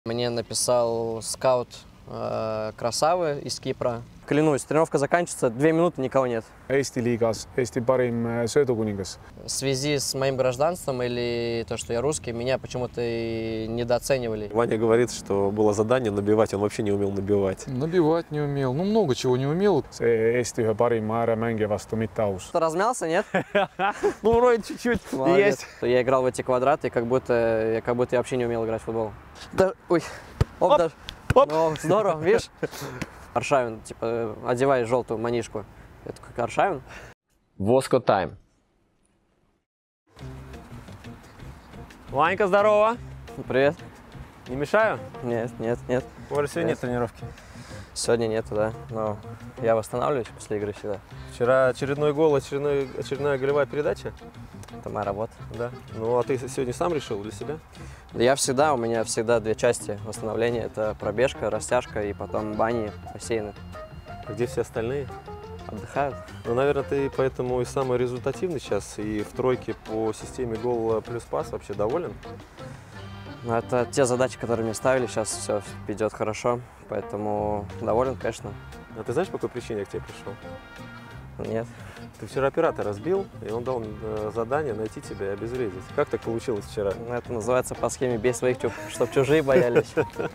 Мне написал скаут Красавы из Кипра. Клянусь, тренировка заканчивается, 2 минуты, никого нет. Eesti liigas Eesti parim söödukuningas. В связи с моим гражданством или то, что я русский, меня почему-то и недооценивали. Ваня говорит, что было задание набивать, он вообще не умел набивать. Набивать не умел, ну много чего не умел. See Eesti ühe parima ääremängija vastu mitte aus. Что, размялся, нет? Ну, вроде чуть-чуть есть. Я играл в эти квадраты, как будто я вообще не умел играть в футбол. Да, ой, оп, даже. О, здорово, видишь? Аршавин, типа, одевай желтую манишку. Я такой, Аршавин? Воско тайм. Ванька, здорово. Привет. Не мешаю? Нет. Может, сегодня нет тренировки? Сегодня нету, да. Но я восстанавливаюсь после игры всегда. Вчера очередной гол, очередная голевая передача? Это моя работа. Да. Ну, а ты сегодня сам решил для себя? У меня всегда 2 части восстановления. Это пробежка, растяжка и потом бани, бассейны. А где все остальные? Отдыхают. Ну, наверное, ты поэтому и самый результативный сейчас, и в тройке по системе гол плюс пас вообще доволен? Но это те задачи, которые мне ставили. Сейчас все идет хорошо, поэтому доволен, конечно. А ты знаешь, по какой причине я к тебе пришел? Нет. Ты вчера оператора сбил, и он дал задание найти тебя и обезвредить. Как так получилось вчера? Это называется по схеме «бей своих, чтоб чужие боялись».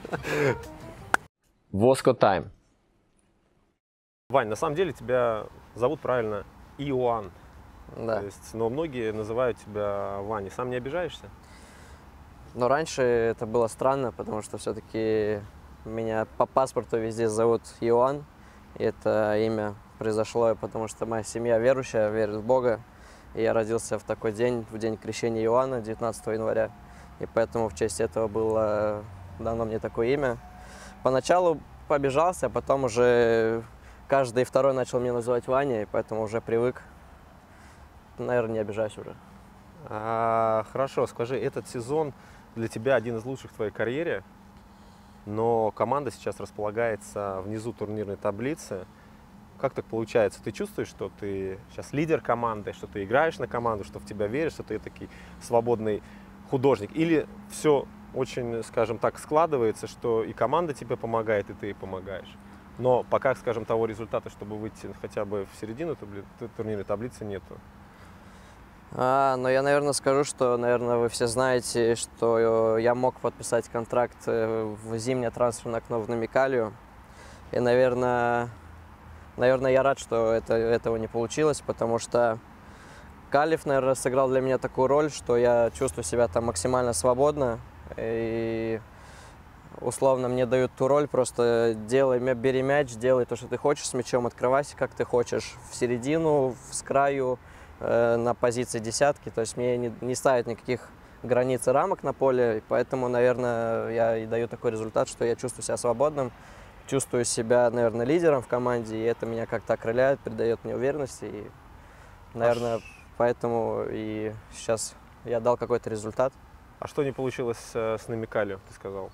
Воско тайм. Вань, на самом деле тебя зовут правильно Иоанн. Да. То есть, но многие называют тебя Ваней. Сам не обижаешься? Но раньше это было странно, потому что все-таки меня по паспорту везде зовут Иоанн. И это имя произошло, потому что моя семья верующая, верит в Бога. И я родился в такой день, в день крещения Иоанна, 19 января. И поэтому в честь этого было дано мне такое имя. Поначалу побежался, а потом уже каждый второй начал меня называть Ваня, и поэтому уже привык. Наверное, не обижаюсь уже. Хорошо, скажи, этот сезон для тебя один из лучших в твоей карьере, но команда сейчас располагается внизу турнирной таблицы. Как так получается? Ты чувствуешь, что ты сейчас лидер команды, что ты играешь на команду, что в тебя веришь, что ты такой свободный художник? Или все очень, скажем так, складывается, что и команда тебе помогает, и ты ей помогаешь? Но пока, скажем, того результата, чтобы выйти хотя бы в середину турнирной таблицы, нету. Но я, наверное, скажу, что, наверное, вы все знаете, что я мог подписать контракт в зимнее трансферное окно в Намикалию. И, наверное, я рад, что этого не получилось, потому что Калиф, наверное, сыграл для меня такую роль, что я чувствую себя там максимально свободно. И условно мне дают ту роль, просто бери мяч, делай то, что ты хочешь с мячом, открывайся, как ты хочешь, в середину, с краю, на позиции десятки. То есть мне не ставят никаких границ и рамок на поле, и поэтому, наверное, я и даю такой результат, что я чувствую себя свободным, чувствую себя, наверное, лидером в команде, и это меня как-то окрыляет, придает мне уверенности, и, наверное, поэтому и сейчас я дал какой-то результат. А что не получилось с Намикалью, ты сказал?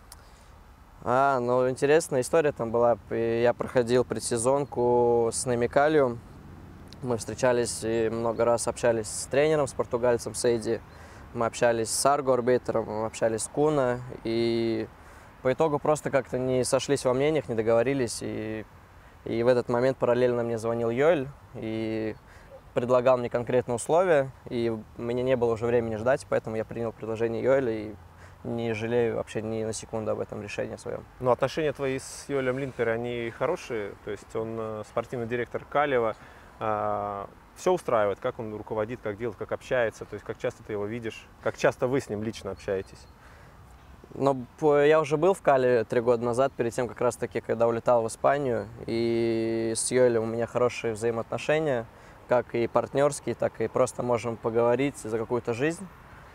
Ну, интересная история там была. Я проходил предсезонку с Намикалью. Мы встречались и много раз общались с тренером, с португальцем Сейди. Мы общались с Арго Арбитром, мы общались с Куна. И по итогу просто как-то не сошлись во мнениях, не договорились. И в этот момент параллельно мне звонил Йоэль и предлагал мне конкретные условия. И у меня не было уже времени ждать, поэтому я принял предложение Йоэля и не жалею вообще ни на секунду об этом решении своем. Но отношения твои с Йоэлем Линднером, они хорошие? То есть он спортивный директор Калева. Все устраивает, как он руководит, как делает, как общается, то есть как часто ты его видишь, как часто вы с ним лично общаетесь? Но я уже был в Кале 3 года назад, перед тем как раз-таки, когда улетал в Испанию, и с Йоэлем у меня хорошие взаимоотношения, как и партнерские, так и просто можем поговорить за какую-то жизнь.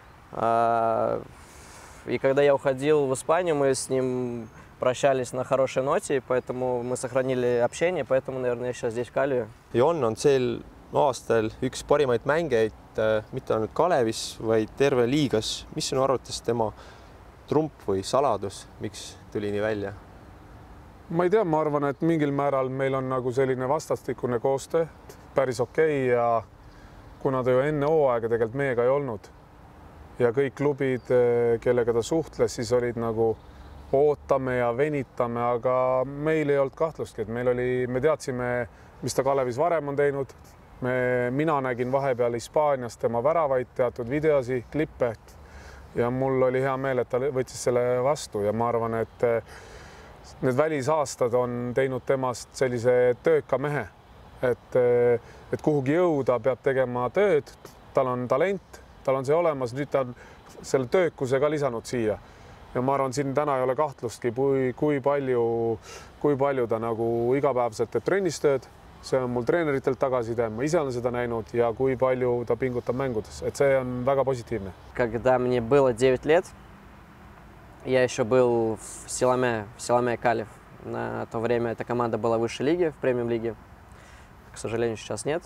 И когда я уходил в Испанию, мы с ним прощались на хорошей ноте, поэтому мы сохранили общение, поэтому, наверное, я сейчас здесь в Kalju. Jon on sel aastal üks parimaid mängijaid mitte ainult Kalevis, vaid terve liigas. Mis sinu arvates tema trump või saladus, miks tuli nii välja? Ma ei tea, ma arvan, et mingil määral meil on nagu selline vastastikune koostöö päris okei ja kuna ta ju enne hooaega tegelikult meiega ei olnud ja kõik klubid, kellega ta suhtles, siis olid nagu ootame ja venitame, aga meil ei olnud kahtlustki, et me teadsime, mis ta Kalevis varem on teinud. Mina nägin vahepeal Hispaanias tema väravaid, teatud videosi, klippe ja mul oli hea meel, et ta võttis selle vastu ja ma arvan, et need välisaastad on teinud temast sellise tööka mehe, et kuhugi jõuda, peab tegema tööd, tal on talent, tal on see olemas, nüüd ta on selle töökuse ka lisanud siia. Ja ma arvan, siin täna ei ole kahtlustki, kui palju ta nagu igapäevaselt teeb trennistööd. See on mul treeneritelt tagasiside, ma ise olen seda näinud ja kui palju ta pingutab mängudes, et see on väga positiivne. Когда мне было 9 лет, я еще был в Силаме Калев. На то время эта команда была в высшей лиге, в премиум-лиге. К сожалению, сейчас нет.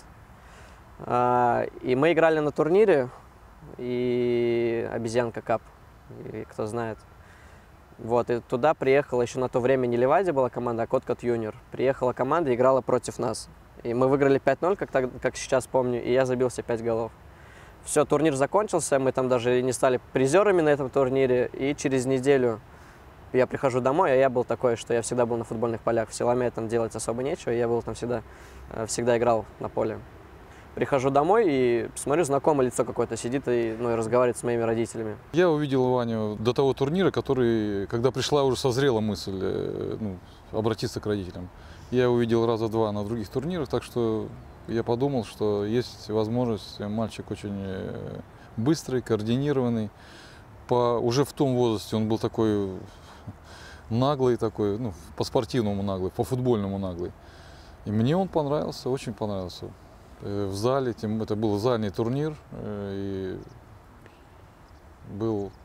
И мы играли на турнире, и Обезьянка Кап, и кто знает. Вот, и туда приехала еще на то время не Левадия была команда, а Коткот Юниор. Приехала команда и играла против нас. И мы выиграли 5-0, как сейчас помню, и я забил все 5 голов. Все, турнир закончился, мы там даже не стали призерами на этом турнире. И через неделю я прихожу домой, а я был такой, что я всегда был на футбольных полях. В Силаме там делать особо нечего, я был там всегда играл на поле. Прихожу домой и смотрю, знакомое лицо какое-то сидит и разговаривает с моими родителями. Я увидел Ваню до того турнира, когда пришла уже созрела мысль обратиться к родителям. Я его увидел раза два на других турнирах, так что я подумал, что есть возможность, мальчик очень быстрый, координированный. Уже в том возрасте он был такой наглый, такой, по-спортивному наглый, по-футбольному наглый. И мне он понравился, очень понравился. В зале, это был зальный турнир, и был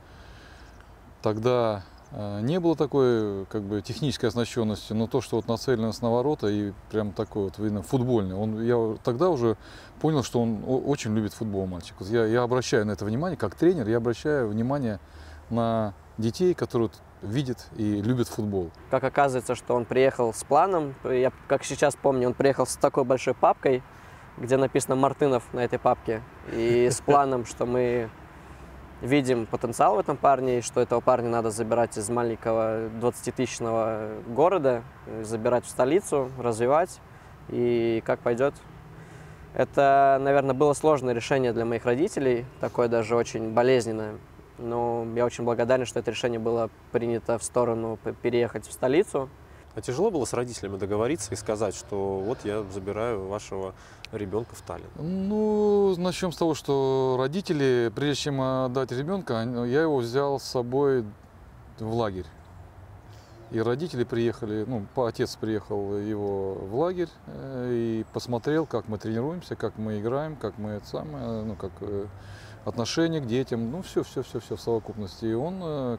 тогда не было такой технической оснащенности, но то, что нацеленность на ворота и прям такой видно, футбольный. Я тогда уже понял, что он очень любит футбол, мальчик. Я обращаю на это внимание, как тренер, я обращаю внимание на детей, которые видят и любят футбол. Как оказывается, что он приехал с планом, я как сейчас помню, он приехал с такой большой папкой, где написано Мартынов на этой папке, и с планом, что мы видим потенциал в этом парне, и что этого парня надо забирать из маленького 20-тысячного города, забирать в столицу, развивать, и как пойдет. Это, наверное, было сложное решение для моих родителей, такое даже очень болезненное, но я очень благодарен, что это решение было принято в сторону переехать в столицу. А тяжело было с родителями договориться и сказать, что вот я забираю вашего ребенка в Таллин? Начнем с того, что родители, прежде чем отдать ребенка, я его взял с собой в лагерь. И родители приехали, отец приехал его в лагерь и посмотрел, как мы тренируемся, как мы играем, как мы как отношение к детям, все в совокупности. И он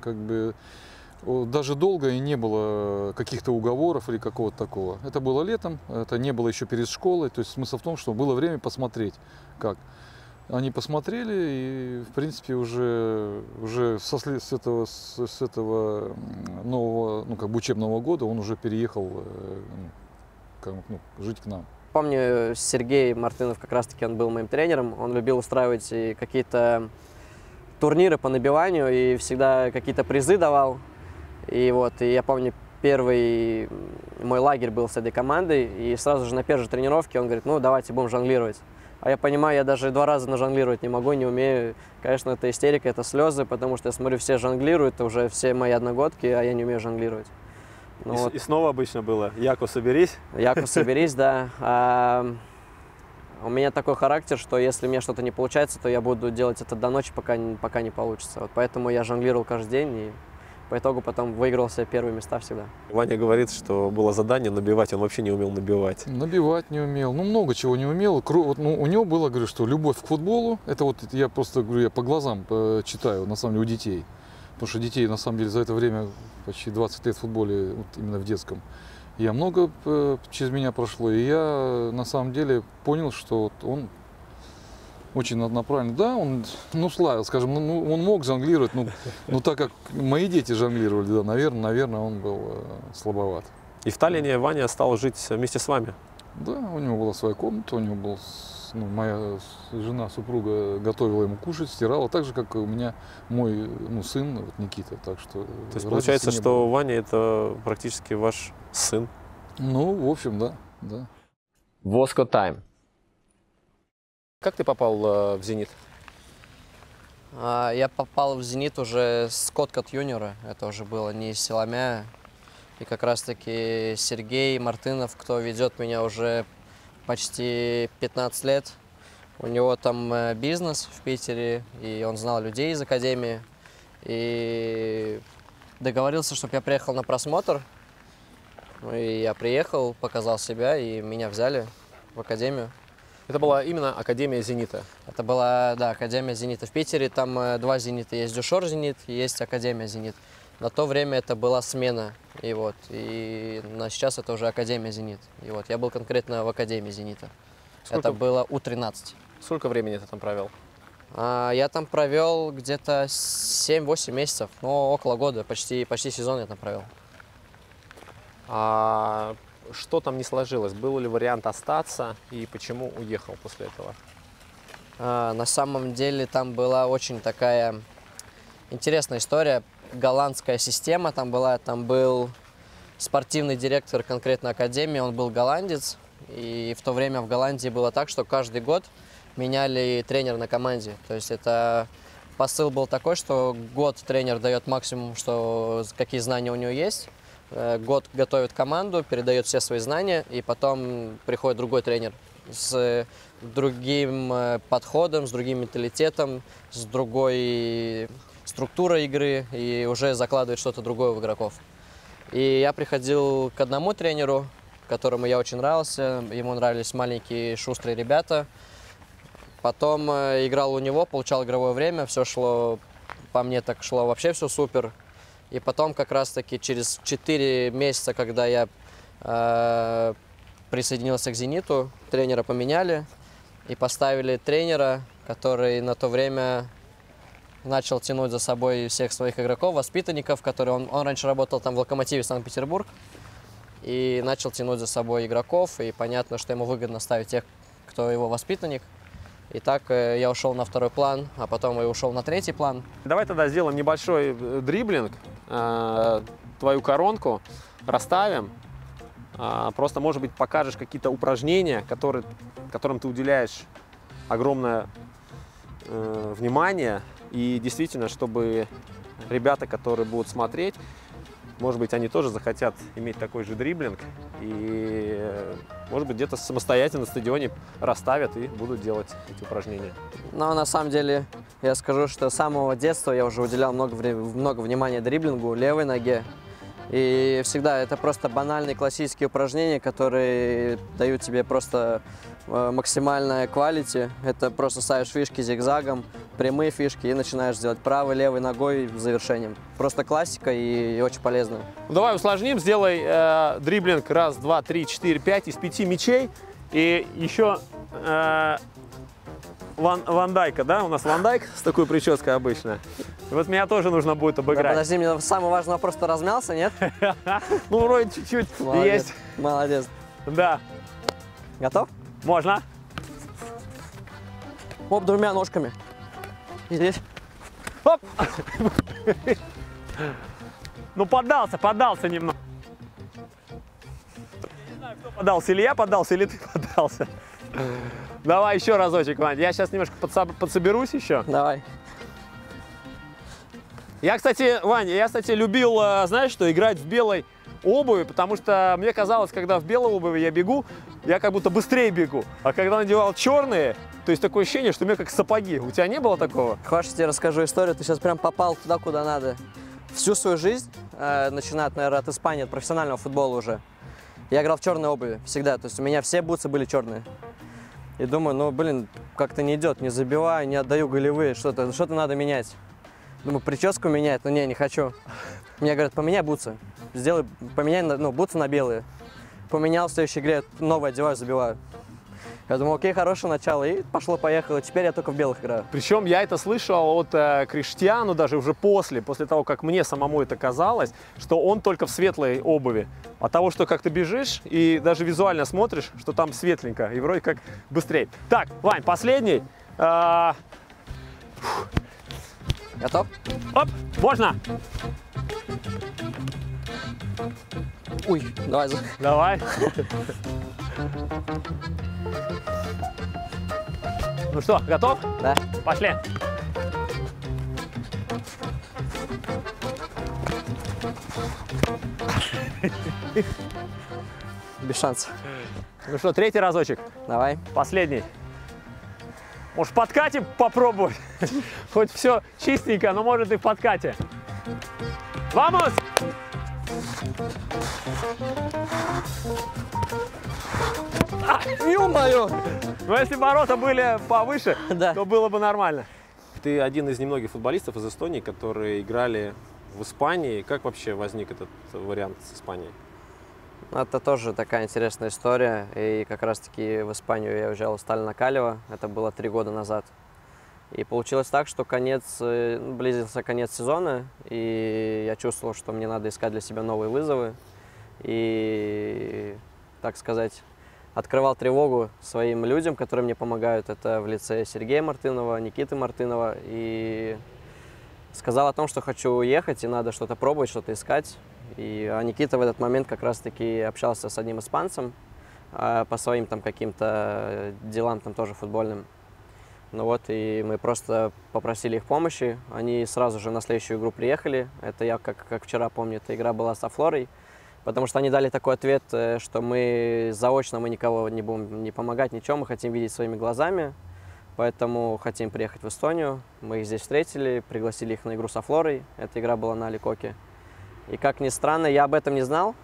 даже долго и не было каких-то уговоров или какого-то такого. Это было летом, это не было еще перед школой. То есть смысл в том, что было время посмотреть, как. Они посмотрели, и, в принципе, уже с этого нового учебного года он уже переехал жить к нам. Помню, Сергей Мартынов, как раз-таки он был моим тренером, он любил устраивать какие-то турниры по набиванию и всегда какие-то призы давал. И я помню, первый мой лагерь был с этой командой, и сразу же на первой тренировке он говорит, давайте будем жонглировать. А я понимаю, я даже 2 раза нажонглировать не могу, не умею. Конечно, это истерика, это слезы, потому что я смотрю, все жонглируют, это уже все мои одногодки, а я не умею жонглировать. И снова обычно было, Яко, соберись. Яко, соберись, да. У меня такой характер, что если у меня что-то не получается, то я буду делать это до ночи, пока не получится. Поэтому я жонглировал каждый день, и по итогу потом выиграл все первые места всегда. Ваня говорит, что было задание набивать, он вообще не умел набивать. Набивать не умел, много чего не умел. У него было, говорю, что любовь к футболу, это я просто говорю, я по глазам читаю, на самом деле, у детей. Потому что детей, на самом деле, за это время почти 20 лет в футболе, именно в детском. Много через меня прошло, и я на самом деле понял, что он очень направлен. Да, он, славил, скажем, он мог жонглировать, но так как мои дети жонглировали, да, наверное, он был слабоват. И в Таллине Ваня стал жить вместе с вами? Да, у него была своя комната, у него был ну, моя жена, супруга готовила ему кушать, стирала, так же, как и у меня мой, ну, сын, вот Никита. Так что То есть получается, что Ваня это практически ваш сын? Ну, в общем, да, да. Воско Тайм. Как ты попал в «Зенит»? Я попал в «Зенит» уже с Коткат юниора, это уже было не из Силомя. И как раз-таки Сергей Мартынов, кто ведет меня уже почти 15 лет, у него там бизнес в Питере, и он знал людей из академии. И договорился, чтобы я приехал на просмотр. Ну, и я приехал, показал себя, и меня взяли в академию. Это была именно Академия «Зенита». Это была, да, Академия «Зенита» в Питере. Там два «Зенита». Есть Дюшор «Зенит», есть Академия «Зенит». На то время это была смена. И сейчас это уже Академия «Зенит». И вот я был конкретно в Академии «Зенита». Сколько? Это было У-13. Сколько времени ты там провел? Я там провел где-то 7-8 месяцев, ну, около года, почти сезон я там провел. А что там не сложилось? Был ли вариант остаться и почему уехал после этого? На самом деле там была очень такая интересная история. Голландская система там была, там был спортивный директор конкретно академии, он был голландец. И в то время в Голландии было так, что каждый год меняли тренера на команде. То есть это посыл был такой, что год тренер дает максимум, что какие знания у него есть. Год готовит команду, передает все свои знания, и потом приходит другой тренер с другим подходом, с другим менталитетом, с другой структурой игры и уже закладывает что-то другое в игроков. И я приходил к одному тренеру, которому я очень нравился, ему нравились маленькие шустрые ребята. Потом играл у него, получал игровое время, все шло, по мне так шло вообще все супер. И потом как раз-таки через 4 месяца, когда я присоединился к «Зениту», тренера поменяли и поставили тренера, который на то время начал тянуть за собой всех своих игроков, воспитанников, которые он раньше работал там в «Локомотиве» Санкт-Петербург, и начал тянуть за собой игроков, и понятно, что ему выгодно ставить тех, кто его воспитанник. И так я ушел на второй план, а потом и ушел на третий план. Давай тогда сделаем небольшой дриблинг, твою коронку расставим. Просто, может быть, покажешь какие-то упражнения, которым ты уделяешь огромное внимание. И действительно, чтобы ребята, которые будут смотреть, может быть, они тоже захотят иметь такой же дриблинг. И, может быть, где-то самостоятельно на стадионе расставят и будут делать эти упражнения. Но на самом деле я скажу, что с самого детства я уже уделял много внимания дриблингу, левой ноге. И всегда это просто банальные классические упражнения, которые дают тебе просто максимальное квалити. Это просто ставишь фишки зигзагом, прямые фишки и начинаешь делать правой, левой ногой завершением. Просто классика и очень полезно. Ну, давай усложним, сделай дриблинг 1, 2, 3, 4, 5 из 5 мячей. И еще Ван Дайка, да? У нас Ван Дайк с такой прической обычно. И вот меня тоже нужно будет обыграть. Да, подожди, мне самый важный вопрос, ты размялся, нет? Ну, вроде чуть-чуть есть. Молодец. Да. Готов? Можно. Оп, двумя ножками. И здесь. Оп! Ну, поддался немного. Не знаю, кто поддался, или я поддался, или ты поддался. Давай еще разочек, Вань. Я сейчас немножко подсоберусь еще. Давай. Я, кстати, любил, знаешь что, играть в белой обуви, потому что мне казалось, когда в белой обуви я бегу, я как будто быстрее бегу. А когда надевал черные, то есть такое ощущение, что у меня как сапоги. У тебя не было такого? Хочешь, я тебе расскажу историю? Ты сейчас прям попал туда, куда надо. Всю свою жизнь, начиная, наверное, от Испании, от профессионального футбола уже, я играл в черной обуви всегда. То есть у меня все бутсы были черные. И думаю, ну, блин, как-то не идет, не забиваю, не отдаю голевые, что-то надо менять. Думаю, прическу менять, но не хочу. Мне говорят, поменяй бутсы, поменяй бутсы на белые. Поменял, в следующей игре новые одеваю, забиваю. Я думал, окей, хорошее начало, и пошло-поехало. Теперь я только в белых играю. Причем я это слышал от Криштиану даже уже после того, как мне самому это казалось, что он только в светлой обуви. От того, что как ты бежишь и даже визуально смотришь, что там светленько и вроде как быстрее. Так, Вань, последний. Готов? Оп, можно? Ой, давай. Давай. Ну что, готов? Да. Пошли. Без шансов. Ну что, третий разочек. Давай. Последний. Может, в подкате попробовать? Хоть все чистенько, но может и в подкате. Вамос! Ё-моё! Но если ворота были повыше, Да. то было бы нормально. Ты один из немногих футболистов из Эстонии, которые играли в Испании. Как вообще возник этот вариант с Испанией? Это тоже такая интересная история. И как раз-таки в Испанию я уезжал из Сталина Калева. Это было 3 года назад. И получилось так, что близился конец сезона, и я чувствовал, что мне надо искать для себя новые вызовы. И, так сказать, открывал тревогу своим людям, которые мне помогают. Это в лице Сергея Мартынова, Никиты Мартынова. И сказал о том, что хочу уехать, и надо что-то пробовать, что-то искать. А Никита в этот момент как раз-таки общался с одним испанцем по своим там каким-то делам, там тоже футбольным. Ну вот, и мы просто попросили их помощи. Они сразу же на следующую игру приехали. Это я, как вчера помню, эта игра была со Флорой. Потому что они дали такой ответ, что мы заочно никого не будем не помогать, ничего, мы хотим видеть своими глазами. Поэтому хотим приехать в Эстонию. Мы их здесь встретили, пригласили их на игру со Флорой. Эта игра была на Аликоке. И как ни странно, я об этом не знал.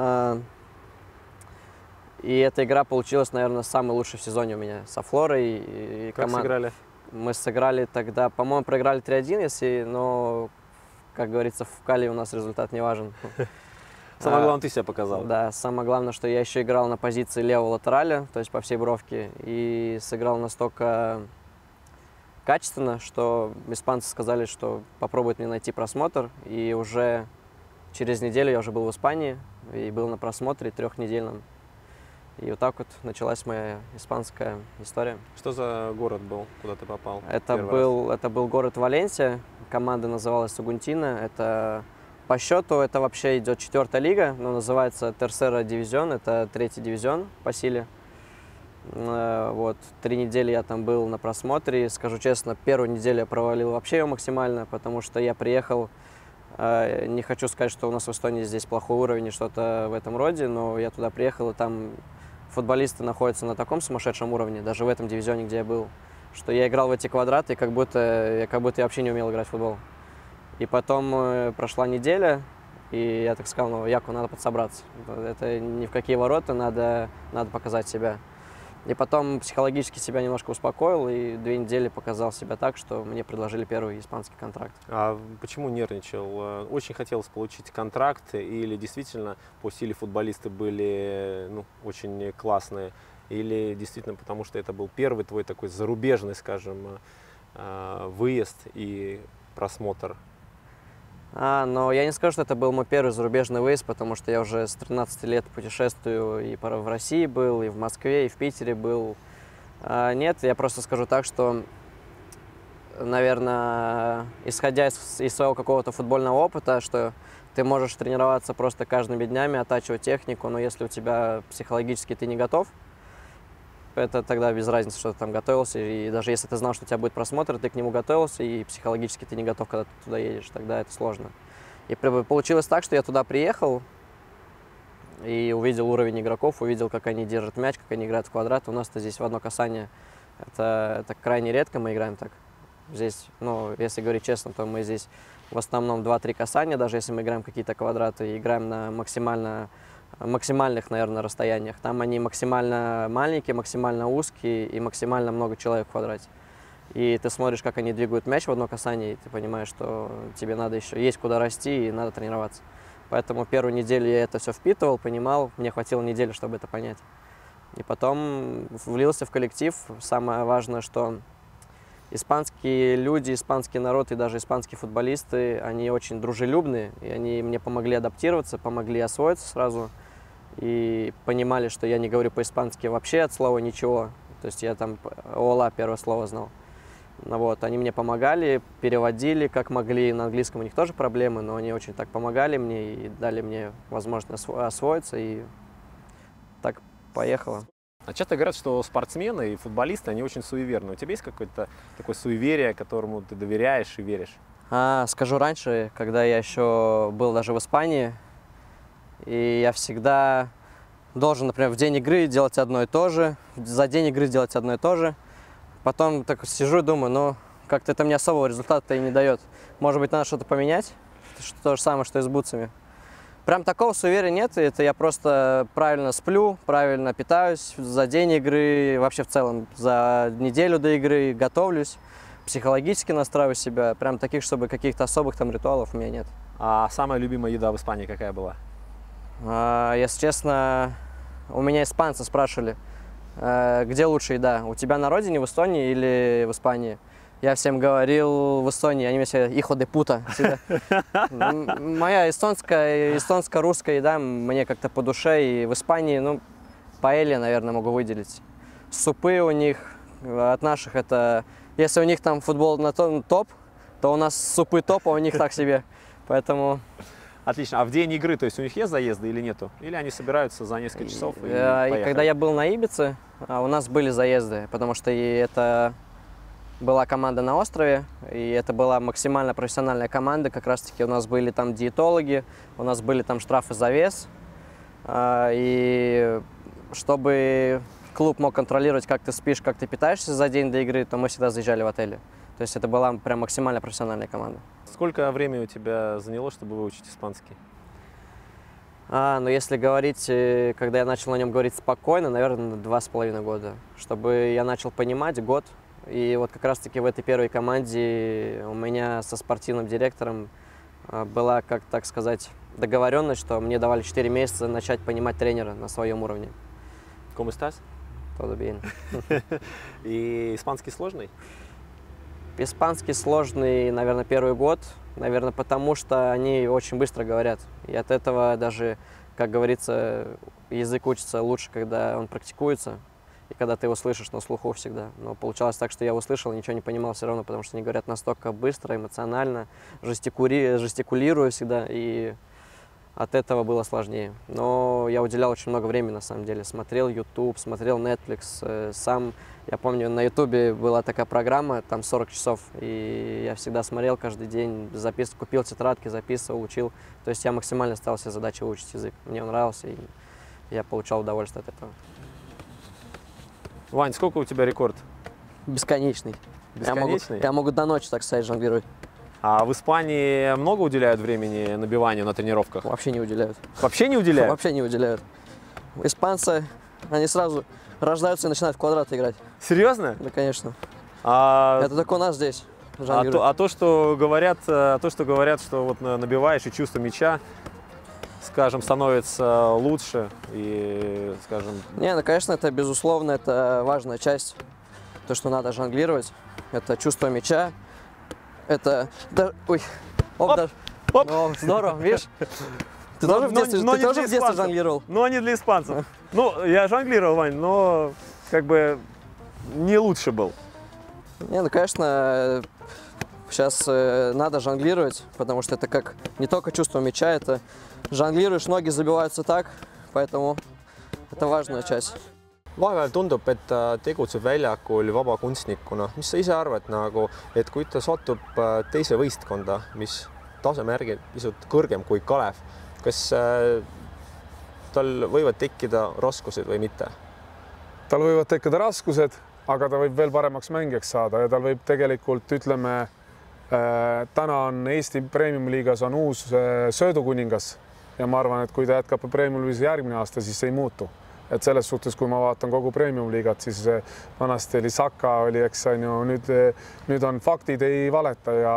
И эта игра получилась, наверное, самой лучшей в сезоне у меня со Флорой. И Как сыграли? Мы сыграли тогда, по-моему, проиграли 3-1, но, как говорится, в Кале у нас результат не важен. Самое главное, ты себя показал. Да, самое главное, что я еще играл на позиции левого латераля, то есть по всей бровке, и сыграл настолько качественно, что испанцы сказали, что попробуют мне найти просмотр, и уже через неделю я уже был в Испании и был на просмотре 3-недельном. И вот так вот началась моя испанская история. Что за город был, куда ты попал? Это был город Валенсия, команда называлась Сугунтина. Это по счету это вообще идет 4-я лига, но называется Терсера дивизион, это 3-й дивизион по силе. Вот, 3 недели я там был на просмотре. Скажу честно, первую неделю я провалил вообще ее максимально, потому что я приехал. Не хочу сказать, что у нас в Эстонии здесь плохой уровень и что-то в этом роде, но я туда приехал, и там футболисты находятся на таком сумасшедшем уровне, даже в этом дивизионе, где я был, что я играл в эти квадраты, как будто я вообще не умел играть в футбол. И потом прошла неделя, и я так сказал, ну, Яку, надо подсобраться. Это ни в какие ворота, надо показать себя. И потом психологически себя немножко успокоил, и 2 недели показал себя так, что мне предложили первый испанский контракт. А почему нервничал? Очень хотелось получить контракт, или действительно по силе футболисты были очень классные, или действительно потому что это был первый твой такой зарубежный, скажем, выезд и просмотр? Но я не скажу, что это был мой первый зарубежный выезд, потому что я уже с 13 лет путешествую, и в России был, и в Москве, и в Питере был. Нет, я просто скажу так, что, наверное, исходя из своего какого-то футбольного опыта, что ты можешь тренироваться просто каждыми днями, оттачивать технику, но если у тебя психологически ты не готов, это тогда без разницы, что ты там готовился, и даже если ты знал, что у тебя будет просмотр, ты к нему готовился, и психологически ты не готов, когда ты туда едешь, тогда это сложно. И получилось так, что я туда приехал и увидел уровень игроков, увидел, как они держат мяч, как они играют в квадрат. У нас-то здесь в одно касание, это крайне редко мы играем так. Здесь, если говорить честно, то мы здесь в основном 2-3 касания, даже если мы играем какие-то квадраты, играем на максимальных, наверное, расстояниях. Там они максимально маленькие, максимально узкие и максимально много человек в квадрате. И ты смотришь, как они двигают мяч в одно касание, и ты понимаешь, что тебе надо еще есть куда расти и надо тренироваться. Поэтому первую неделю я это все впитывал, понимал, мне хватило недели, чтобы это понять. И потом влился в коллектив. Самое важное, что испанские люди, испанский народ и даже испанские футболисты, они очень дружелюбные, и они мне помогли адаптироваться, помогли освоиться сразу, и понимали, что я не говорю по-испански вообще от слова ничего, то есть я там «ола» первое слово знал. Вот, они мне помогали, переводили как могли, на английском у них тоже проблемы, но они очень так помогали мне и дали мне возможность освоиться, и так поехало. А часто говорят, что спортсмены и футболисты, они очень суеверны. У тебя есть какое-то такое суеверие, которому ты доверяешь и веришь? Скажу раньше, когда я еще был даже в Испании, и я всегда должен, например, в день игры делать одно и то же, за день игры делать одно и то же. Потом так сижу и думаю, ну, как-то это мне особого результата и не дает. Может быть, надо что-то поменять? То же самое, что и с бутсами. Прям такого суеверия нет, это я просто правильно сплю, правильно питаюсь за день игры, вообще в целом за неделю до игры готовлюсь, психологически настраиваю себя. Прям таких, чтобы каких-то особых там ритуалов у меня нет. А самая любимая еда в Испании какая была? Если честно, у меня испанцы спрашивали, где лучше еда, у тебя на родине, в Эстонии или в Испании? Я всем говорил в Эстонии, они мне все «hijo de puta». Моя эстонско-русская еда мне как-то по душе, и в Испании, ну, паэлья, наверное, могу выделить. Супы у них, от наших это, если у них там футбол на топ, то у нас супы топ, а у них так себе, поэтому... Отлично. А в день игры, то есть у них есть заезды или нету? Или они собираются за несколько часов и поехали? Когда я был на Ибице, у нас были заезды, потому что это была команда на острове, и это была максимально профессиональная команда. Как раз-таки у нас были там диетологи, у нас были там штрафы за вес. И чтобы клуб мог контролировать, как ты спишь, как ты питаешься за день до игры, то мы всегда заезжали в отели. То есть это была прям максимально профессиональная команда. Сколько времени у тебя заняло, чтобы выучить испанский? Но если говорить, когда я начал на нем говорить спокойно, наверное, 2,5 года. Чтобы я начал понимать, год. И вот как раз-таки в этой первой команде у меня со спортивным директором была, как так сказать, договоренность, что мне давали 4 месяца начать понимать тренера на своем уровне. ¿Cómo estás? Todo bien. И испанский сложный? Испанский сложный, наверное, первый год, наверное, потому что они очень быстро говорят. И от этого даже, как говорится, язык учится лучше, когда он практикуется, и когда ты его слышишь на слуху всегда. Но получалось так, что я услышал, ничего не понимал все равно, потому что они говорят настолько быстро, эмоционально, жестикулирую всегда, и от этого было сложнее. Но я уделял очень много времени, на самом деле. Смотрел YouTube, смотрел Netflix, сам... Я помню, на Ютубе была такая программа, там 40 часов, и я всегда смотрел каждый день, купил тетрадки, записывал, учил. То есть я максимально ставил себе задачу выучить язык. Мне он нравился, и я получал удовольствие от этого. Вань, сколько у тебя рекорд? Бесконечный. Бесконечный? Я могу до ночи, так сказать, жонглировать. А в Испании много уделяют времени набиванию на тренировках? Вообще не уделяют. Вообще не уделяют? Вообще не уделяют. Испанцы, они сразу рождаются и начинают в квадраты играть. Серьезно? Да, конечно. Это только у нас здесь. То, что говорят, что вот набиваешь и чувство мяча, скажем, становится лучше и, скажем... Не, ну, конечно, это, безусловно, это важная часть. То, что надо жонглировать, это чувство мяча, это... Ой, Оп! Ну, здорово, видишь? Ты тоже в детстве жонглировал? Но не для испанцев. Ну, я жонглировал, Вань, но как бы не лучше был. Не, ну, конечно, сейчас надо жонглировать, потому что это как не только чувство мяча, это жонглируешь, ноги забиваются так, поэтому это важная часть. Vahepeal tundub, et ta tegutseb väljakul vabakunstnikuna. Mis sa ise arvad, et kui ta satub teise võistkonda, mis taseme järgi pisut kõrgem kui Kalev, kas tal võivad tekkida raskused või mitte? Tal võivad tekkida raskused, aga ta võib veel paremaks mängijaks saada ja tal võib tegelikult, ütleme, täna on Eesti Premium-liigas on uus söödukuningas ja ma arvan, et kui ta jätkab Premium-liigas järgmine aasta, siis see ei muutu. Et selles suhtes, kui ma vaatan kogu Premium-liigat, siis vanasti oli Saka, oli, eks on ju, nüüd on faktid ei valeta ja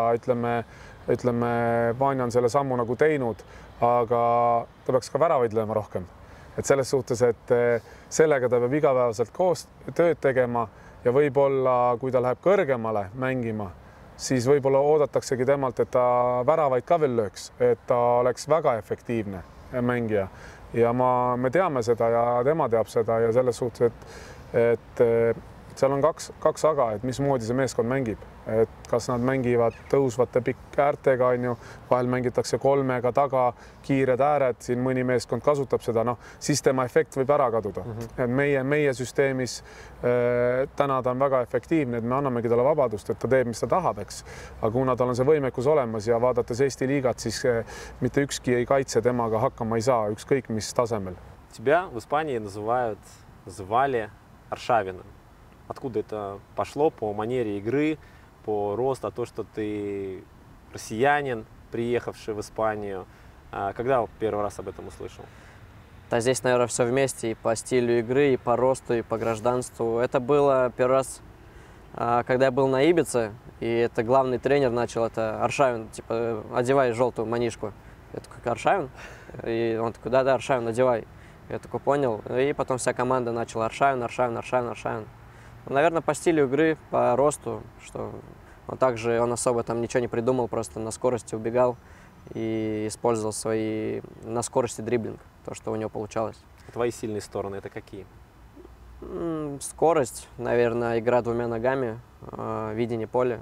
ütleme, Vanja on selle sammu nagu teinud, aga ta peaks ka väravaid lööma rohkem. et selles suhtes, et sellega ta peab igapäevaselt koos tööd tegema ja võib-olla, kui ta läheb kõrgemale mängima, siis võib-olla oodataksegi temalt, et ta väravaid ka veel lööks, et ta oleks väga efektiivne mängija ja me teame seda ja tema teab seda ja selles suhtes, et seal on kaks aga, et mismoodi see meeskond mängib, et kas nad mängivad tõusvate pikkäärtega, on ju, vahel mängitakse kolmega taga, kiired ääred, siin mõni meeskond kasutab seda, noh, siis tema efekt võib ära kaduda. Et meie süsteemis täna ta on väga efektiivne, et me annamegi talle vabadust, et ta teeb, mis ta tahab, eks. Aga kuna tal on see võimekus olemas ja vaadates Eesti liigat, siis mitte ükski ei kaitse temaga hakkama ei saa, ükskõik mis tasemel. Тебя в Испании называли Аршавиным. Откуда это пошло по манере игры, по росту, то, что ты россиянин, приехавший в Испанию? Когда первый раз об этом услышал? Да, здесь, наверное, все вместе, и по стилю игры, и по росту, и по гражданству. Это было первый раз, когда я был на Ибице, и это главный тренер начал, это Аршавин, типа, одевай желтую манишку. Я такой, Аршавин? И он такой, да, Аршавин, одевай. Я такой понял, и потом вся команда начала Аршавин, Аршавин, Аршавин, Аршавин. Наверное, по стилю игры, по росту, что он также, он особо там ничего не придумал, просто на скорости убегал и использовал свои на скорости дриблинг, то, что у него получалось. Твои сильные стороны это какие? Скорость, наверное, игра двумя ногами, видение поля,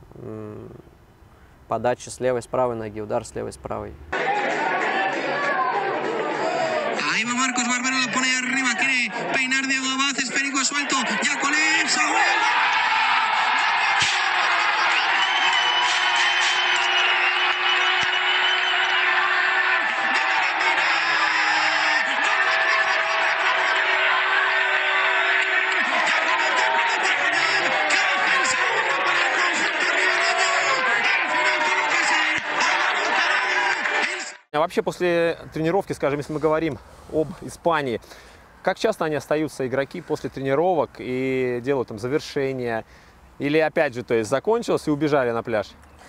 подача с левой, с правой ноги, удар с левой, с правой. Ahí va Marcos Barbero, lo pone arriba, quiere peinar Diego Abad, esférico suelto, Yacolev, Samuel. А вообще после тренировки, скажем, если мы говорим об Испании, как часто они остаются, игроки, после тренировок и делают там завершения? Или опять же, то есть закончилось и убежали на пляж?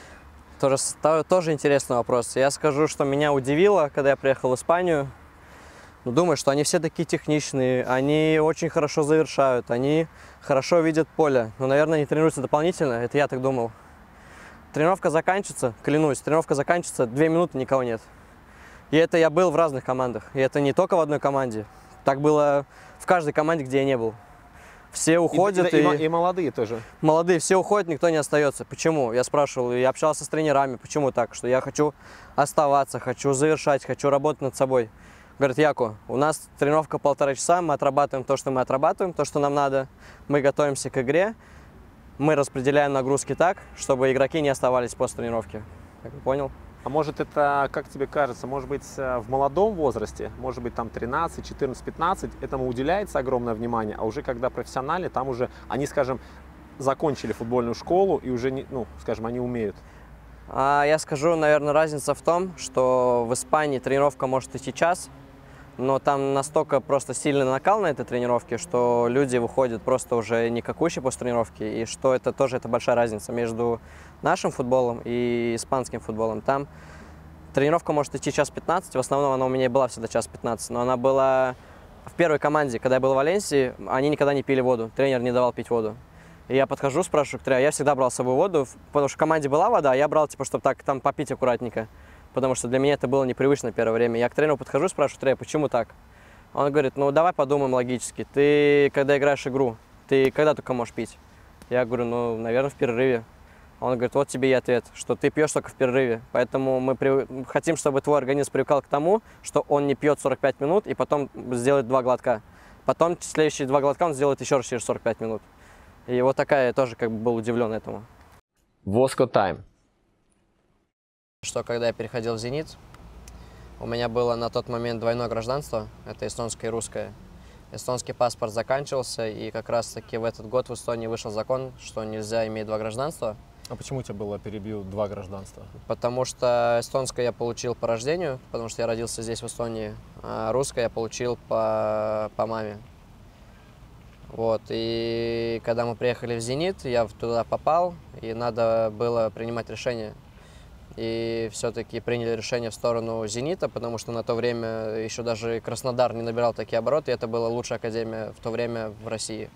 Тоже интересный вопрос. Я скажу, что меня удивило, когда я приехал в Испанию. Думаю, что они все такие техничные, они очень хорошо завершают, они хорошо видят поле. Но, наверное, они тренируются дополнительно, это я так думал. Тренировка заканчивается, клянусь, тренировка заканчивается, 2 минуты, никого нет. И это я был в разных командах. И это не только в одной команде. Так было в каждой команде, где я не был. Все уходят. И молодые тоже. Молодые, все уходят, никто не остается. Почему? Я спрашивал, я общался с тренерами, почему так? Что я хочу оставаться, хочу завершать, хочу работать над собой. Говорят, Яко, у нас тренировка 1,5 часа, мы отрабатываем то, что мы отрабатываем, то, что нам надо. Мы готовимся к игре. Мы распределяем нагрузки так, чтобы игроки не оставались после тренировки. Понял? А может это, как тебе кажется, может быть в молодом возрасте, может быть там 13, 14, 15, этому уделяется огромное внимание, а уже когда профессионально, там уже они, скажем, закончили футбольную школу и уже, ну, скажем, они умеют? Я скажу, наверное, разница в том, что в Испании тренировка может идти час, но там настолько просто сильный накал на этой тренировке, что люди выходят просто уже никакущие после тренировки, и что это тоже большая разница между нашим футболом и испанским футболом. Там тренировка может идти час 15, в основном она у меня и была всегда час 15, но она была в первой команде, когда я был в Валенсии, они никогда не пили воду, тренер не давал пить воду. И я подхожу, спрашиваю тренера, я всегда брал с собой воду, потому что в команде была вода, а я брал, типа, чтобы так там попить аккуратненько. Потому что для меня это было непривычно первое время. Я к тренеру подхожу, спрашиваю, тренер, почему так? Он говорит, ну давай подумаем логически. Ты, когда играешь игру, ты когда только можешь пить? Я говорю, ну, наверное, в перерыве. Он говорит, вот тебе и ответ, что ты пьешь только в перерыве. Поэтому мы хотим, чтобы твой организм привыкал к тому, что он не пьет 45 минут и потом сделает 2 глотка. Потом следующие 2 глотка он сделает еще раз через 45 минут. И вот такая, я тоже как бы был удивлен этому. Воско Тайм. Что когда я переходил в «Зенит», у меня было на тот момент двойное гражданство, это эстонское и русское. Эстонский паспорт заканчивался, и как раз-таки в этот год в Эстонии вышел закон, что нельзя иметь 2 гражданства. А почему у тебя было, перебил, 2 гражданства? Потому что эстонское я получил по рождению, потому что я родился здесь, в Эстонии, а русское я получил по маме. Вот, и когда мы приехали в «Зенит», я туда попал, и надо было принимать решение, и все-таки приняли решение в сторону «Зенита», потому что на то время еще даже Краснодар не набирал такие обороты, и это была лучшая академия в то время в России.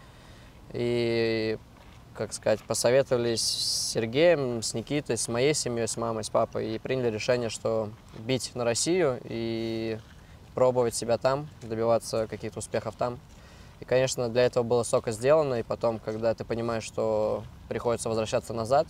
И, как сказать, посоветовались с Сергеем, с Никитой, с моей семьей, с мамой, с папой, и приняли решение, что бить на Россию и пробовать себя там, добиваться каких-то успехов там. И, конечно, для этого было столько сделано, и потом, когда ты понимаешь, что приходится возвращаться назад,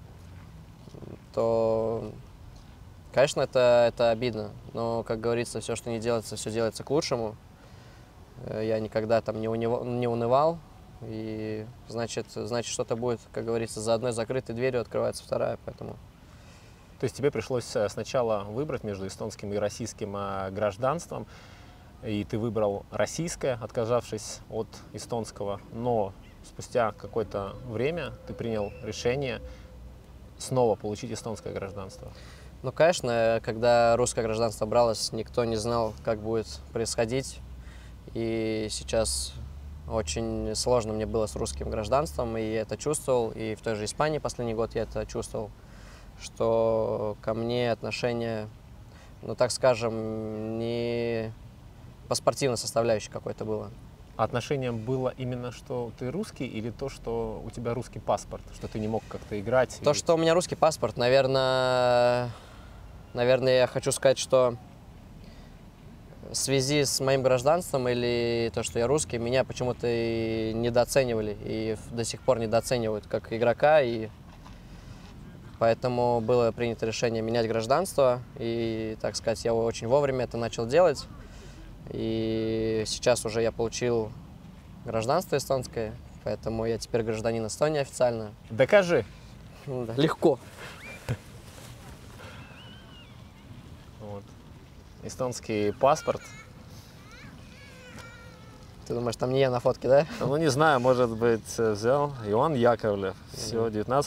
то, конечно, это обидно. Но, как говорится, все, что не делается, все делается к лучшему. Я никогда там не унывал, и значит что-то будет, как говорится, за одной закрытой дверью открывается вторая, поэтому... То есть тебе пришлось сначала выбрать между эстонским и российским гражданством, и ты выбрал российское, отказавшись от эстонского, но спустя какое-то время ты принял решение снова получить эстонское гражданство. Ну, конечно, когда русское гражданство бралось, никто не знал, как будет происходить, и сейчас очень сложно мне было с русским гражданством, и я это чувствовал, и в той же Испании последний год я это чувствовал, что ко мне отношение, ну, так скажем, не по спортивной составляющей какой-то было. Отношением было именно, что ты русский, или то, что у тебя русский паспорт, что ты не мог как-то играть? То, что у меня русский паспорт, наверное, я хочу сказать, что в связи с моим гражданством или то, что я русский, меня почему-то и недооценивали, и до сих пор недооценивают как игрока, и поэтому было принято решение менять гражданство, и, так сказать, я очень вовремя это начал делать. И сейчас уже я получил гражданство эстонское, поэтому я теперь гражданин Эстонии официально. Докажи. Да, легко. Вот. Эстонский паспорт. Ты думаешь, там не я на фотке, да? Ну, не знаю, может быть, взял Иван Яковлев. Все,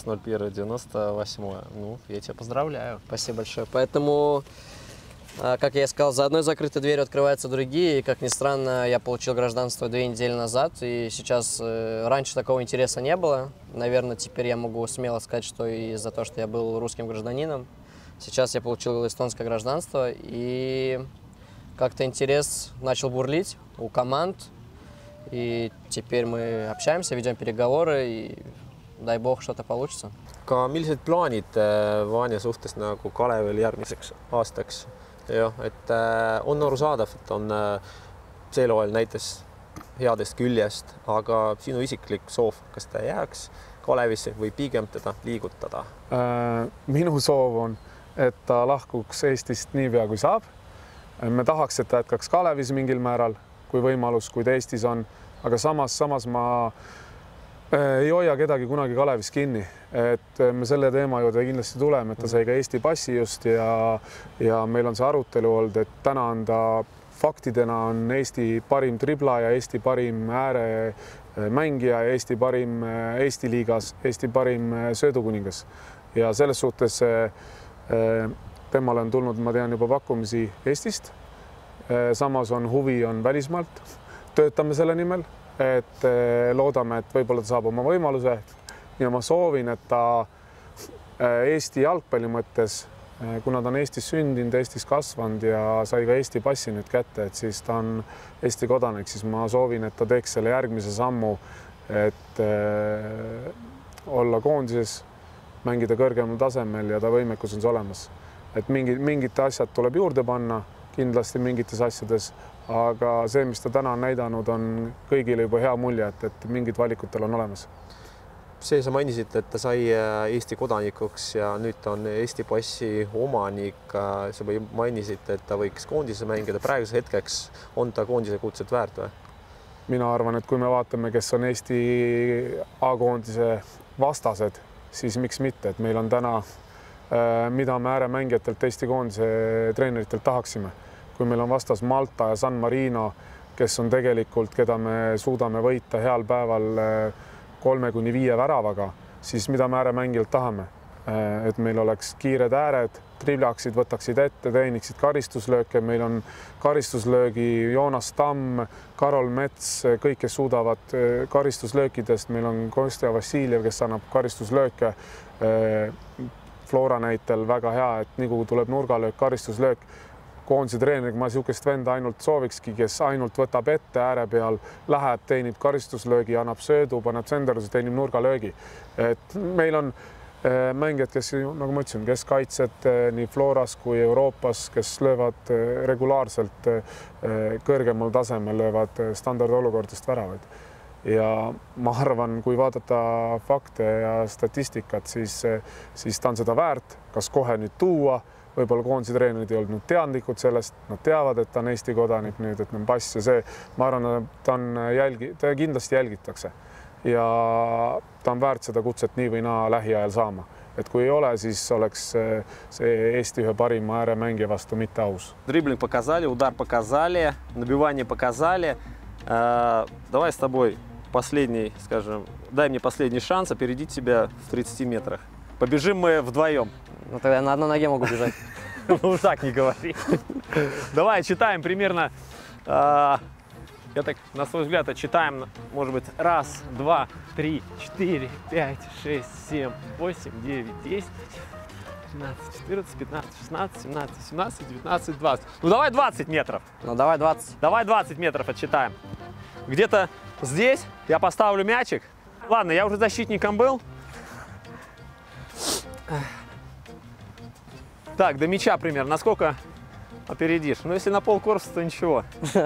19.01.98. Ну, я тебя поздравляю. Спасибо большое. Поэтому, как я и сказал, за одной закрытой дверью открываются другие. И, как ни странно, я получил гражданство 2 недели назад. И сейчас раньше такого интереса не было. Наверное, теперь я могу смело сказать, что из-за того, что я был русским гражданином, сейчас я получил эстонское гражданство. И как-то интерес начал бурлить у команд. И теперь мы общаемся, ведем переговоры, и дай бог, что-то получится. Ka millised plaanid Vanja suhtes nagu Kalevil järgmiseks aastaks? Jah, et on arusaadav, et on sel hooajal näitas headest küljest, aga sinu isiklik soov, kas ta jääks Kalevisse või pigem teda liigutada? Minu soov on, et ta lahkuks Eestist niipea kui saab. Me tahaks, et ta jätkaks Kalevis mingil määral, kui võimalus, kui ta Eestis on, aga samas ma ei hoia kedagi kunagi Kalevis kinni, et me selle teema juurde kindlasti tuleme, et ta sai ka Eesti passi just ja meil on see arutelu olnud, et täna on ta faktidena on Eesti parim triblaja, Eesti parim ääremängija ja Eesti parim Eesti liigas, Eesti parim söödukuningas ja selles suhtes temale on tulnud, ma tean, juba pakkumisi Eestist. Samas on huvi on välismaalt. Töötame selle nimel, et loodame, et võib-olla ta saab oma võimaluse ja ma soovin, et ta Eesti jalgpalli mõttes, kuna ta on Eestis sündinud, Eestis kasvanud ja sai ka Eesti passi nüüd kätte, et siis ta on Eesti kodanik, siis ma soovin, et ta teeks selle järgmise sammu, et olla koondises, mängida kõrgemal tasemel ja ta võimekus on olemas. Et mingid asjad tuleb juurde panna, kindlasti mingites asjades, aga see, mis ta täna on näidanud, on kõigile juba hea mulje, et mingid valikud tal on olemas. See sa mainisid, et ta sai Eesti kodanikuks ja nüüd ta on Eesti passi omanik. Sa mainisid, et ta võiks koondise mängida. Praeguse hetkeks on ta koondise kutset väärt või? Mina arvan, et kui me vaatame, kes on Eesti A-koondise vastased, siis miks mitte, et meil on täna mida me ääremängijatelt Eesti koondise treeneritelt tahaksime. Kui meil on vastas Malta ja San Marino, kes on tegelikult, keda me suudame võita heal päeval 3-5 väravaga, siis mida me ääremängijalt tahame? Et meil oleks kiired ääred, triblaksid, võtaksid ette, teeniksid karistuslööke. Meil on karistuslöögi Joonas Tamm, Karol Mets, kõik, kes suudavad karistuslöökidest. Meil on Kostja Vassiljev, kes annab karistuslööke. Flora näitel väga hea, et nii kui tuleb nurgalöök, karistuslöök, koondise treeneriga ma niisugust venda ainult soovikski, kes ainult võtab ette ääre peal, läheb, teenib karistuslöögi, annab söödu, paneb senderduse, teenib nurgalöögi. Et meil on mängijad, kes, nagu ma ütlesin, keskkaitsjad nii Floras kui Euroopas, kes löövad regulaarselt kõrgemal tasemel, löövad standardolukordadest väravaid. Ja ma arvan, kui vaadata fakte ja statistikat, siis ta on seda väärt, kas kohe nüüd tuua. Võib-olla koondise treenerid ei olnud teadlikud sellest, nad teavad, et ta on Eesti kodanik nüüd, et on pass ja see, ma arvan, ta kindlasti jälgitakse ja ta on väärt seda kutset nii või naa lähiajal saama. Et kui ei ole, siis oleks see Eesti ühe parima ääremängija vastu mitte aus. Дриблинг показали, удар показали, набивание показали. Давай с тобой последний, скажем, дай мне последний шанс опередить тебя в 30 метрах. Побежим мы вдвоем. Ну, тогда я на одной ноге могу бежать. Ну, так не говори. Давай читаем примерно, я так, на свой взгляд, отчитаем, может быть, 1, 2, 3, 4, 5, 6, 7, 8, 9, 10, 12, 14, 15, 16, 17, 17, 19, 20. Ну, давай 20 метров. Ну, давай 20. Давай 20 метров отчитаем. Где-то здесь я поставлю мячик. Ладно, я уже защитником был. Так, до мяча примерно. Насколько опередишь? Ну, если на полкорпуса, то ничего.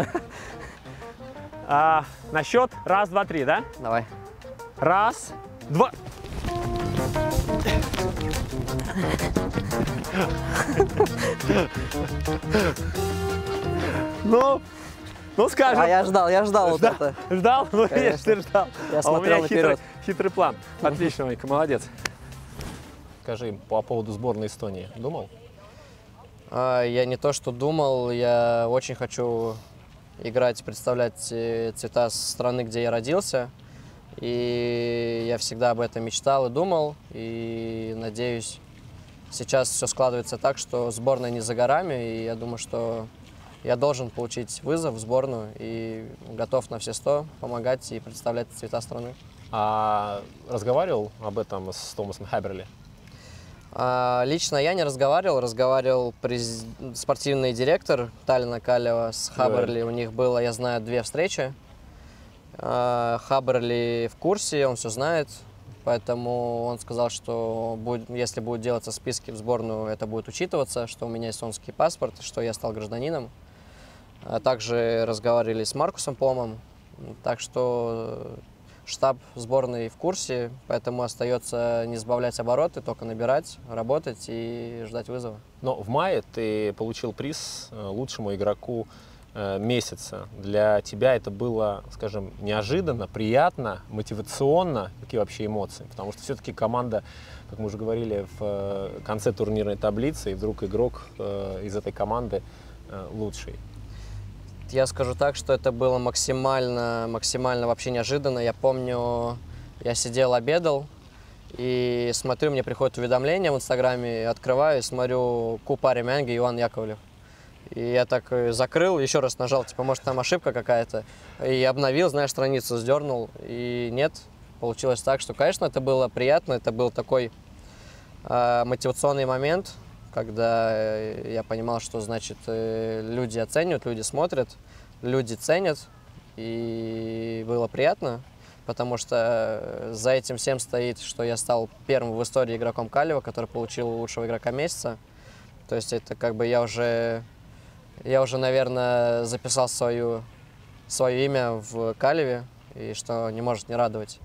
На счет 1, 2, 3, да? Давай. 1, 2. Ну, скажем. А я ждал вот это. Ждал? Ну, видишь, ты ждал. Я А у меня смотрел наперед. хитрый план. Отлично, Манька, молодец. Скажи, по поводу сборной Эстонии думал? Я не то, что думал, я очень хочу играть, представлять цвета страны, где я родился. И я всегда об этом мечтал и думал. И надеюсь, сейчас все складывается так, что сборная не за горами. И я думаю, что я должен получить вызов в сборную и готов на все 100 помогать и представлять цвета страны. А разговаривал об этом с Томасом Хаберли? Лично я не разговаривал, спортивный директор Таллина Калева с Хаберли. У них было, я знаю, 2 встречи. Хаберли в курсе, он все знает, поэтому он сказал, что если будут делаться списки в сборную, это будет учитываться, что у меня эстонский паспорт, что я стал гражданином. Также разговаривали с Маркусом Помом, так что штаб сборной в курсе, поэтому остается не сбавлять обороты, только набирать, работать и ждать вызова. Но в мае ты получил приз лучшему игроку месяца. Для тебя это было, скажем, неожиданно, приятно, мотивационно? Какие вообще эмоции? Потому что все-таки команда, как мы уже говорили, в конце турнирной таблицы, и вдруг игрок из этой команды лучший. Я скажу так, что это было максимально вообще неожиданно. Я помню, я сидел, обедал, и смотрю, мне приходит уведомление в Инстаграме, открываю и смотрю Купари Мэнги, Иван Яковлев. И я так закрыл, еще раз нажал, типа, может, там ошибка какая-то, и обновил, знаешь, страницу сдернул, и нет, получилось так, что, конечно, это было приятно, это был такой мотивационный момент, когда я понимал, что, значит, люди оценивают, люди смотрят, люди ценят, и было приятно, потому что за этим всем стоит, что я стал первым в истории игроком Калева, который получил лучшего игрока месяца. То есть это как бы я уже, наверное, записал свое имя в Калеве, и что не может не радовать.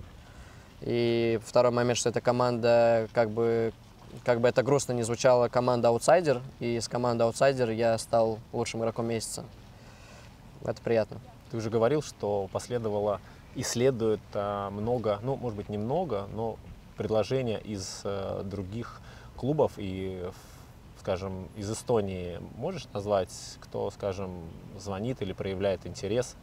И второй момент, что эта команда, как бы это грустно не звучало, команда аутсайдер, и с командой аутсайдер я стал лучшим игроком месяца. Это приятно. Ты уже говорил, что последовало и следует много, ну, может быть, немного, но предложения из других клубов и, скажем, из Эстонии. Можешь назвать, кто, скажем, звонит или проявляет интерес?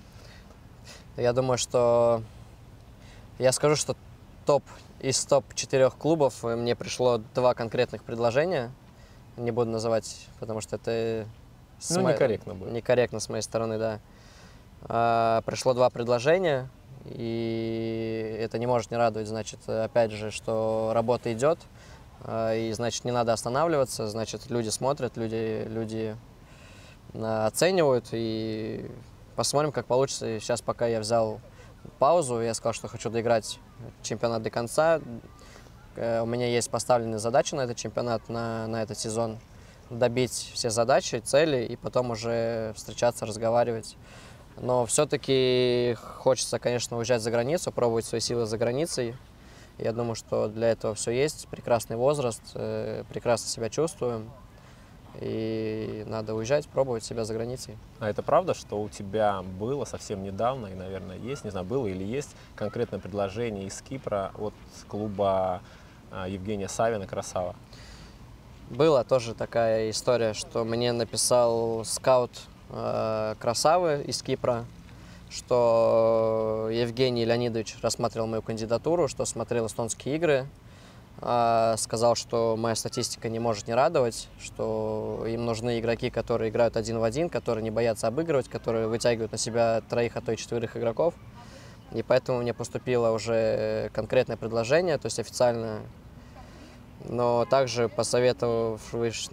Я думаю, что я скажу, что из топ-4 клубов мне пришло 2 конкретных предложения. Не буду называть, потому что это некорректно будет. Некорректно с моей стороны, да. Пришло 2 предложения, и это не может не радовать. Значит, опять же, что работа идет, и, значит, не надо останавливаться, значит, люди смотрят, люди оценивают, и посмотрим, как получится. Сейчас, пока я взял паузу, я сказал, что хочу доиграть чемпионат до конца. У меня есть поставленные задачи на этот чемпионат, на этот сезон. Добить все задачи, цели, и потом уже встречаться, разговаривать. Но все-таки хочется, конечно, уезжать за границу, пробовать свои силы за границей. Я думаю, что для этого все есть. Прекрасный возраст, прекрасно себя чувствуем. И надо уезжать, пробовать себя за границей. А это правда, что у тебя было совсем недавно, и, наверное, есть, не знаю, было или есть конкретное предложение из Кипра от клуба Евгения Савина «Красава»? Была тоже такая история, что мне написал скаут «Красавы» из Кипра, что Евгений Леонидович рассматривал мою кандидатуру, что смотрел эстонские игры, сказал, что моя статистика не может не радовать, что им нужны игроки, которые играют один в один, которые не боятся обыгрывать, которые вытягивают на себя 3, а то и 4 игроков. И поэтому мне поступило уже конкретное предложение, то есть официально. Но также, посоветовавшись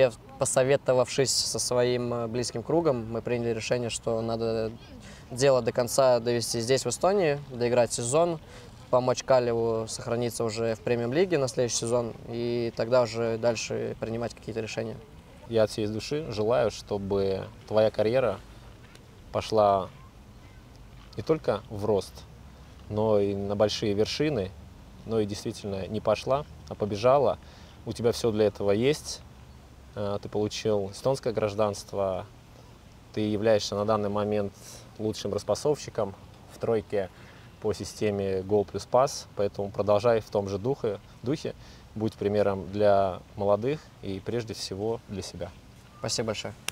со своим близким кругом, мы приняли решение, что надо дело до конца довести здесь, в Эстонии, доиграть сезон, помочь Калеву сохраниться уже в премиум-лиге на следующий сезон, и тогда уже дальше принимать какие-то решения. Я от всей души желаю, чтобы твоя карьера пошла не только в рост, но и на большие вершины, но и действительно не пошла, а побежала. У тебя все для этого есть. Ты получил эстонское гражданство, ты являешься на данный момент лучшим распасовщиком в тройке по системе гол плюс пас, поэтому продолжай в том же духе, будь примером для молодых и прежде всего для себя. Спасибо большое.